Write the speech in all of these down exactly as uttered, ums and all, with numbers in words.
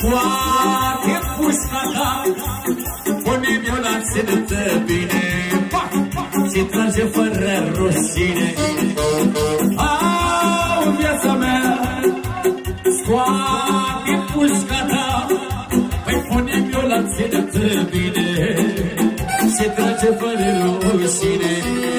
Scoate pușca ta, pune-mi o lanțetă bine, și trage fără rușine. Au, viața mea, scoate pușca ta, păi pune-mi o lanțetă bine, și trage fără rușine.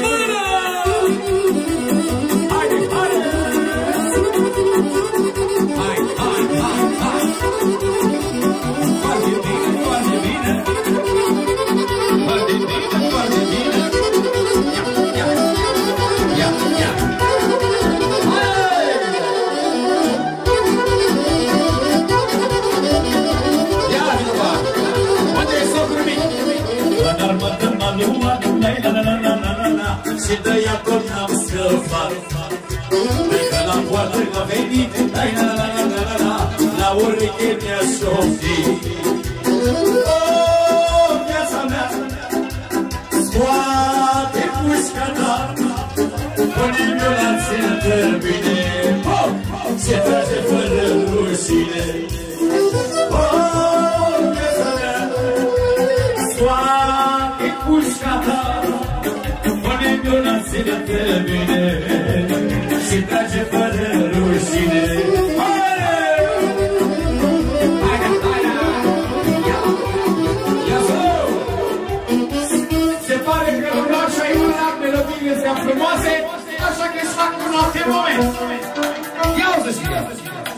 Și de-aia tot n-am scăpat, că la poartă a venit, la-la-la-la-la-la, la ureche mi-a șoptit. O, viața mea, scoate pușca ta, pune-mi o lanțetă bine, ce trage fără rușine. O, viața mea, scoate pușca ta, pune-mi o lanțetă bine, și trage fără rușine. Se pare că Lunaș și-a iurat melodiile astea frumoase, așa că își fac un alt moment. Ia uite și ia!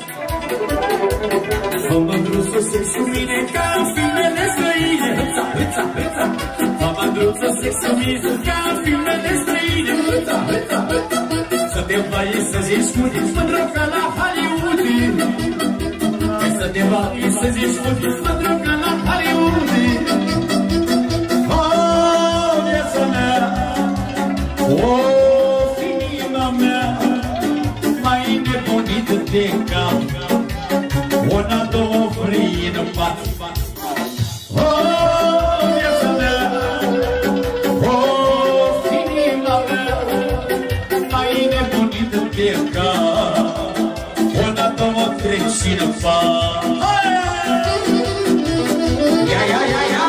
Fă mândruță sex cu mine ca în filmele străine, hâța, hâța, hâța. Fă mândruță sex cu mine ca în filmele străine, hâța, hâța, hâța. Să te vai să zici cu tine, mândră ca la Hollywood. Să te vai să zici cu tine, mândră ca la Hollywood. Oh, viața mea, oh, inima mea, mai nebunită de cap, una, două, vrei în pat. Oh, viața mea, oh, inima mea, mai nebunită de cap, una, două, trei și în pat. Ia, ia, ia, ia!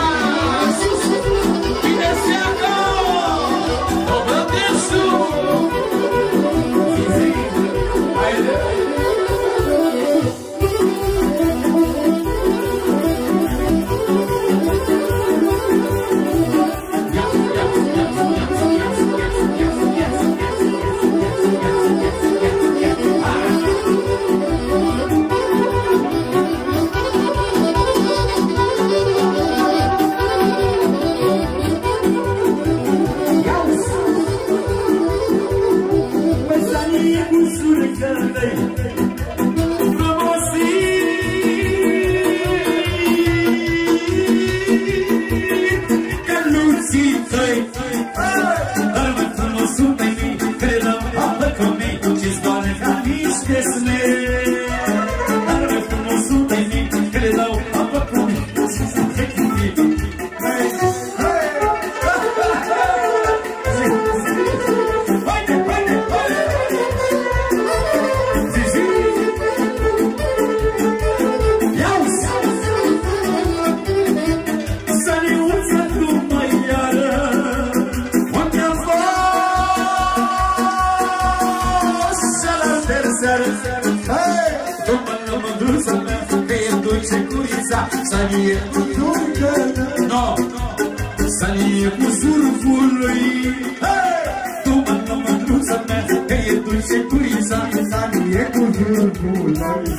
No, sanie cu surfului. Tu mă nu mândruța mea, că e dulce curița, sanie cu surfului.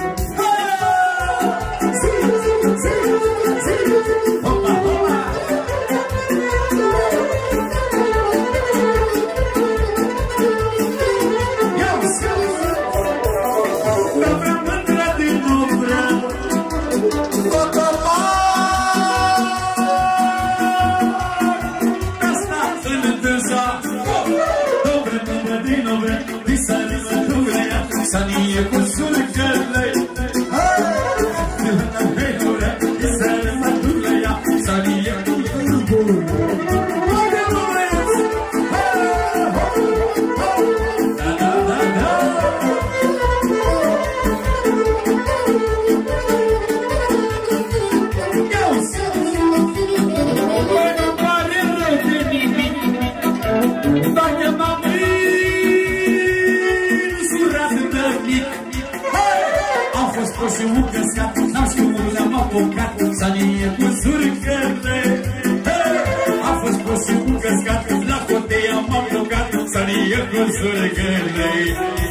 Hopa, hopa! Nu vreau mândra din nu vreau, sanie cu surcăle, sanie cu surcăle. fost și un căscat, n-am știut unde am apucat, Sanie cu surcăle. A fost fost și un căscat, la hotea m-am blocat, Sanie cu surcăle.